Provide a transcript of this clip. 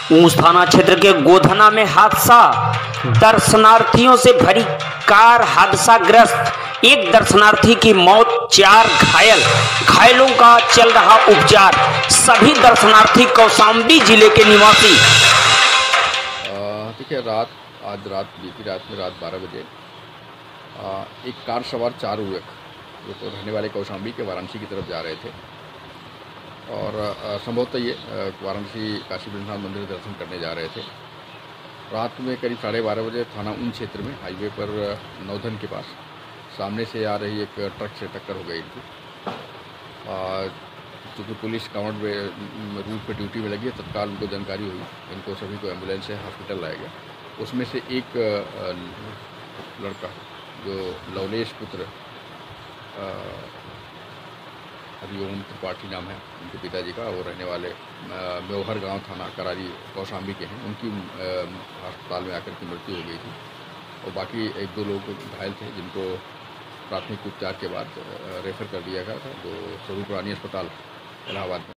ऊंस थाना क्षेत्र के गोधना में हादसा, दर्शनार्थियों से भरी कार हादसाग्रस्त, एक दर्शनार्थी की मौत, 4 घायल, घायलों का चल रहा उपचार। सभी दर्शनार्थी कौशाम्बी जिले के निवासी। देखिए, आज बीती रात में रात 12 बजे एक कार सवार 4 युवक जो तो रहने वाले कौशाम्बी के वाराणसी की तरफ जा रहे थे और संभवतः ये वाराणसी काशी विश्वनाथ मंदिर दर्शन करने जा रहे थे। रात में करीब 12:30 बजे थाना ऊन क्षेत्र में हाईवे पर नौधन के पास सामने से आ रही एक ट्रक से टक्कर हो गई थी। चूँकि पुलिस काउंट रूट पे ड्यूटी में लगी है, तत्काल उनको जानकारी हुई, इनको सभी को एम्बुलेंस से हॉस्पिटल लाया गया। उसमें से एक लड़का जो लवलेश पुत्र हरिओम त्रिपाठी नाम है उनके पिताजी का, वो रहने वाले मेवहर गांव थाना करारी कौशाम्बी के हैं, उनकी अस्पताल में आकर की मृत्यु हो गई थी और बाकी 1-2 लोग घायल थे जिनको प्राथमिक उपचार के बाद रेफर कर दिया गया था, जो स्वरूप रानी अस्पताल इलाहाबाद में।